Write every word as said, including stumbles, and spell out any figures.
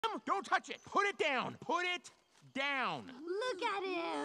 Don't touch it. Put it down. Put it down. Look at him.